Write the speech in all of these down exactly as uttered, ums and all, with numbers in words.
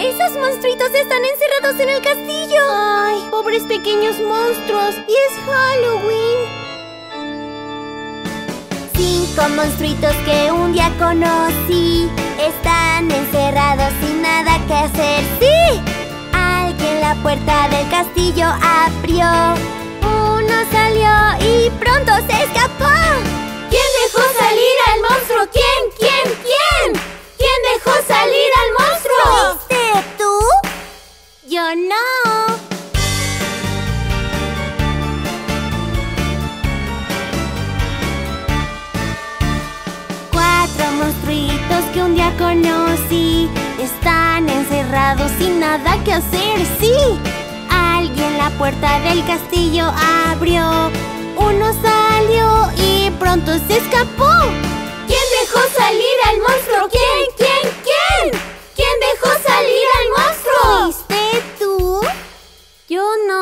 ¡Esos monstruitos están encerrados en el castillo! ¡Ay, pobres pequeños monstruos! ¡Y es Halloween! Cinco monstruitos que un día conocí están encerrados sin nada que hacer. ¡Sí! Alguien la puerta del castillo abrió. Uno salió y pronto se escapó. ¿Quién dejó salir al monstruo? ¿Quién? ¿Quién? ¿Quién? ¿Quién dejó salir al monstruo? ¿Fuiste tú? Yo no. Cuatro monstruitos que un día conocí están encerrados sin nada que hacer. ¡Sí! Alguien la puerta del castillo abrió. Uno salió y pronto se escapó. ¿Quién dejó salir al monstruo? ¿Quién? ¿Quién? ¿Quién? ¿Quién dejó salir al monstruo? ¿Fuiste tú? Yo no.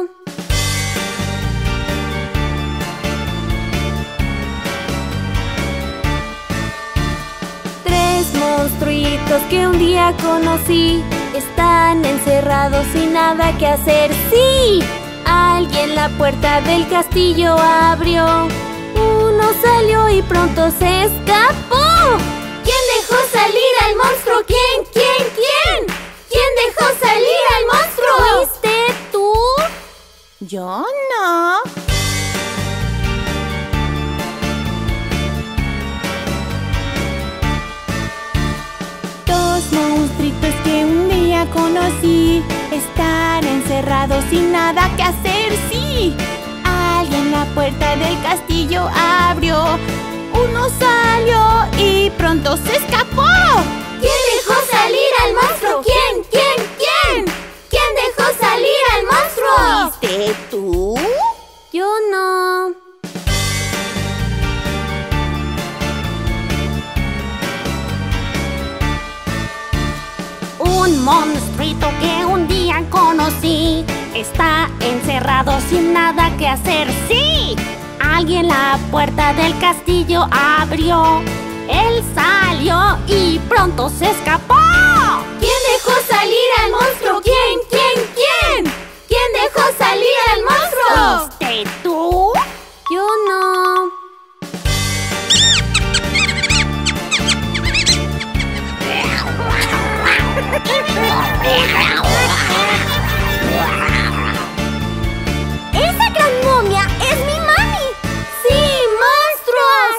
Tres monstruitos que un día conocí están encerrados sin nada que hacer. ¡Sí! Alguien la puerta del castillo abrió. Uno salió y pronto se escapó. ¿Quién dejó salir al monstruo? ¿Quién? ¿Quién? ¿Quién? ¿Quién dejó salir al monstruo? ¿Fuiste tú? Yo no. Dos monstruitos que un día conocí están encerrados sin nada que hacer. ¡Sí! Alguien la puerta del castillo abrió. Uno salió y pronto se escapó. ¿Quién dejó salir al monstruo? ¿Quién? ¿Quién? ¿Quién? ¿Quién dejó salir al monstruo? ¿Fuiste tú? Yo no. Un monstruito que un día conocí está encerrado sin nada que hacer. ¡Sí! Alguien la puerta del castillo abrió. Él salió y pronto se escapó. ¿Quién dejó salir al monstruo? ¿Quién? ¿Quién? ¿Quién? ¿Quién dejó salir al monstruo? ¿Fuiste tú? Yo no. ¡Esa gran momia es mi mami! ¡Sí, monstruos!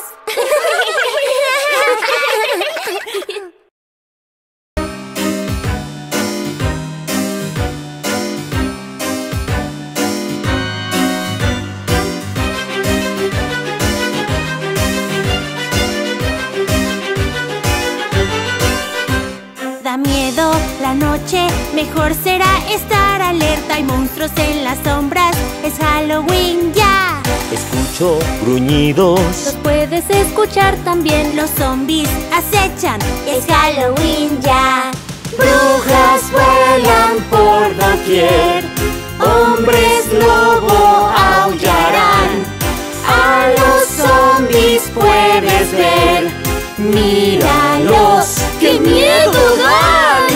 Da miedo la noche, mejor será estar alerta. Hay monstruos en las sombras, es Halloween ya. Escucho gruñidos. Los puedes escuchar también, los zombies acechan, es Halloween ya. Brujas vuelan por doquier, hombres lobo aullarán. A los zombies puedes ver, míralos, ¡qué miedo dan!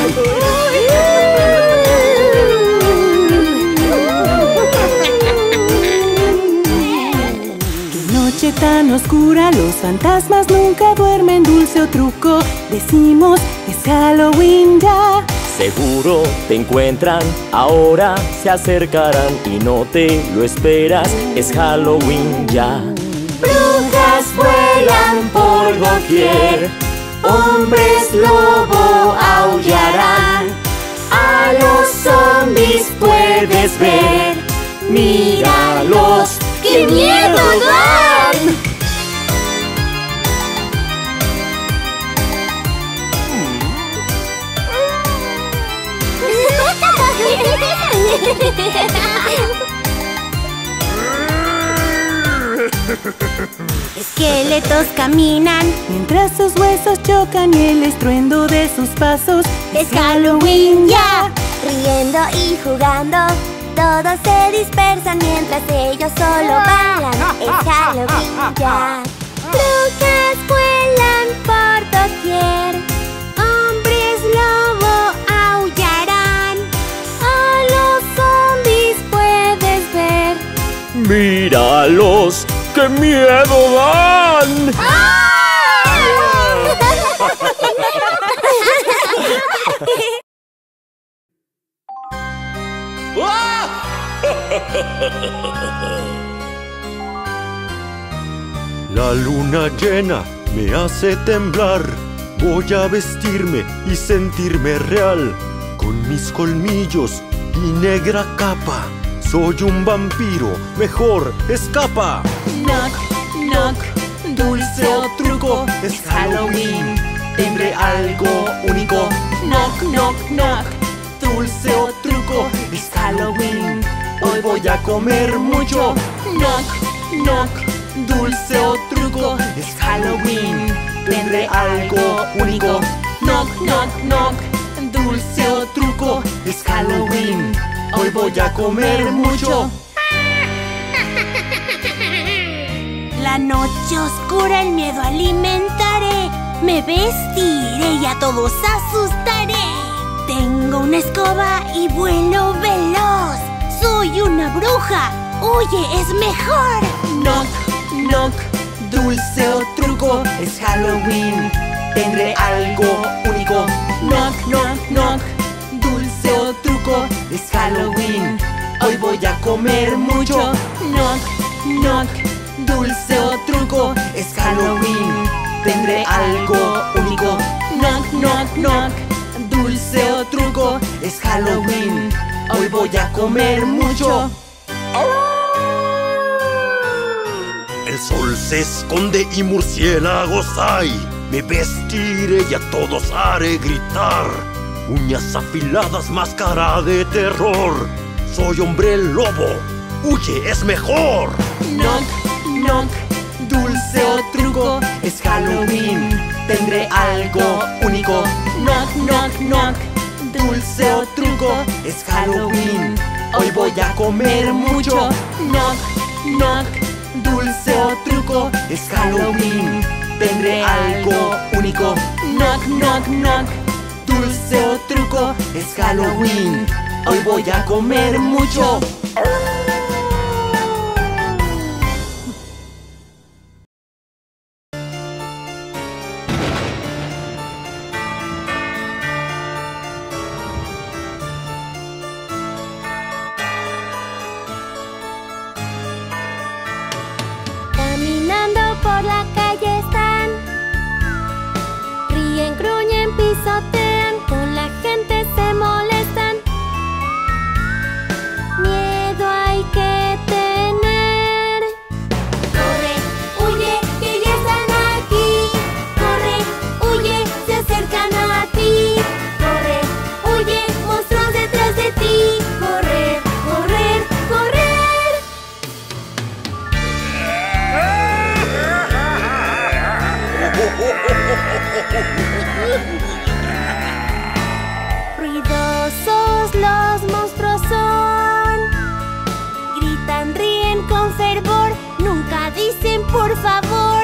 Qué noche tan oscura, los fantasmas nunca duermen. Dulce o truco, decimos, es Halloween ya. Seguro te encuentran, ahora se acercarán y no te lo esperas, es Halloween ya. Brujas vuelan por doquier, hombres lobo aullarán. A los zombies puedes ver, míralos, ¡qué miedo dan! Esqueletos caminan mientras sus huesos chocan y el estruendo de sus pasos, es Halloween ya. Riendo y jugando, todos se dispersan mientras ellos solo bailan, es Halloween ya. Brujas vuelan por doquier, hombres lobo aullan. ¡Míralos! ¡Qué miedo dan! La luna llena me hace temblar. Voy a vestirme y sentirme real. Con mis colmillos y negra capa, soy un vampiro, mejor escapa. Knock, knock, dulce o truco, es Halloween. Tendré algo único. Knock, knock, knock, dulce o truco, es Halloween. Hoy voy a comer mucho. Knock, knock, dulce o truco, es Halloween. Tendré algo único. Knock, knock, knock, dulce o truco, es Halloween. Hoy voy a comer mucho. La noche oscura el miedo alimentaré. Me vestiré y a todos asustaré. Tengo una escoba y vuelo veloz. Soy una bruja, huye, es mejor. Knock, knock, dulce o truco, es Halloween. Tendré algo único. Knock, knock, knock, dulce o truco, es Halloween. Hoy voy a comer mucho. Knock, knock, dulce o truco, es Halloween. Tendré algo único. Knock, knock, knock, dulce o truco, es Halloween. Hoy voy a comer mucho. El sol se esconde y murciélagos hay. Me vestiré y a todos haré gritar. Uñas afiladas, máscara de terror. Soy hombre lobo, huye, es mejor. Knock, knock, dulce o truco, es Halloween. Tendré algo único. Knock, knock, knock, dulce o truco, es Halloween. Hoy voy a comer mucho. Knock, knock, dulce o truco, es Halloween. Tendré algo único. Knock, knock, knock, dulce o truco, es Halloween. Hoy voy a comer mucho. Caminando por la calle están. Ríen, gruñen, pisotean. Con la gente se molestan. Miedo hay que tener. Corre, huye, que ya están aquí. Corre, huye, se acercan a ti. Corre, huye, monstruos detrás de ti. Correr, correr, correr. Ruidosos los monstruos son. Gritan, ríen con fervor. Nunca dicen por favor.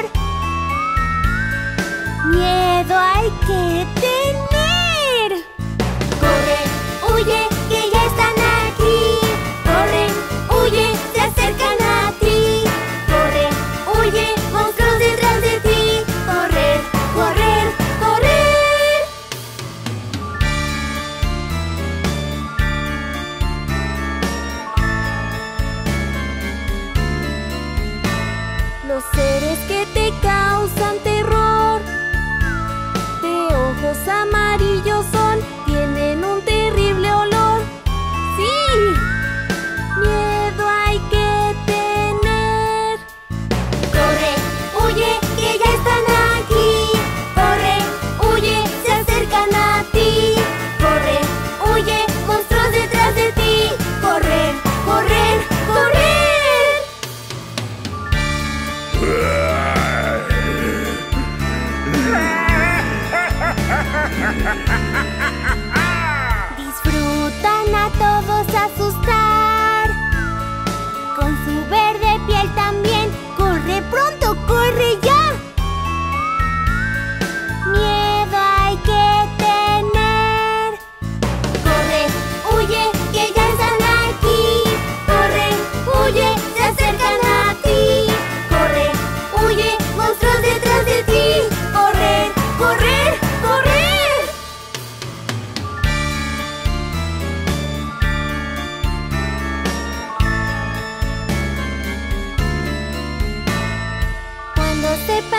Miedo hay que tener. Corre, huye, que ya están aquí. Corre, huye, se acercan a ti. Corre, huye, monstruos detrás de ti. Correr, correr, correr. Los seres que te causan terror, de ojos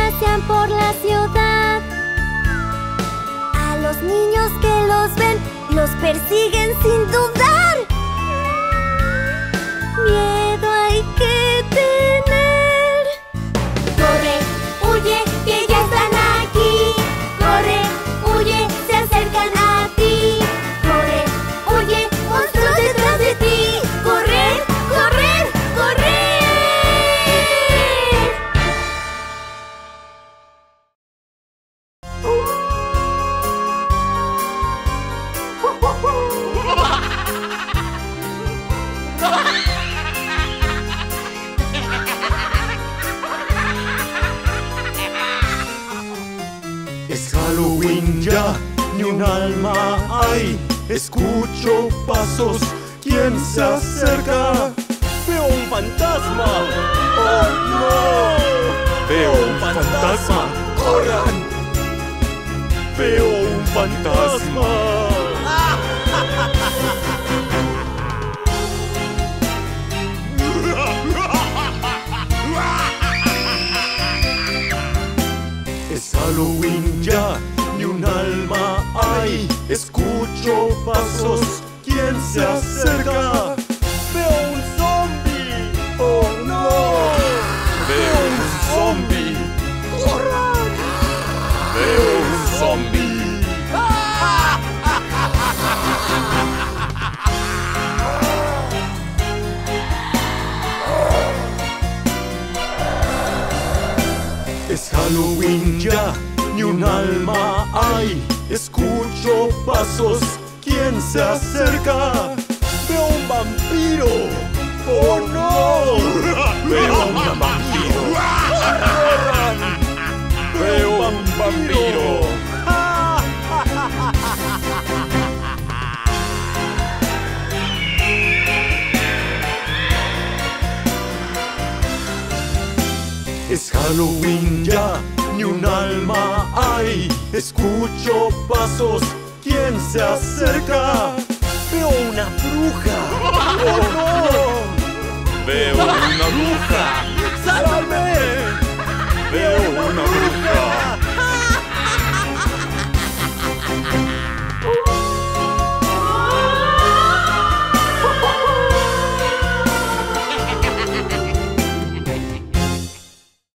pasean por la ciudad. A los niños que los ven, los persiguen sin dudar. Miedo hay que tener. Corre, huye, que ya están aquí. Corre, huye, se acercan a ti. Corre, huye, monstruos detrás de ti. Correr, correr, correr. Es Halloween ya, ni un alma hay. Escucho pasos, ¿quién se acerca? ¡Veo un fantasma! ¡Oh no! ¡Veo un fantasma! ¡Corran! ¡Veo un fantasma! Es Halloween ya, ni un alma hay. Escucho pasos, ¿quién se acerca? ¡Veo un zombie! ¡Oh no! ¡Veo un zombie! ¡Corran! ¡Veo un zombie! Es Halloween ya, ni un alma hay. Escucho pasos, ¿quién se acerca? ¡Veo un vampiro! ¡Oh no! ¡Veo un vampiro! ¡Corran! ¡Veo un vampiro! Es Halloween ya, ni un alma hay. Escucho pasos, ¿quién se acerca? Veo una bruja. ¡Oh no! Veo una bruja. ¡Sálvame! Veo una bruja.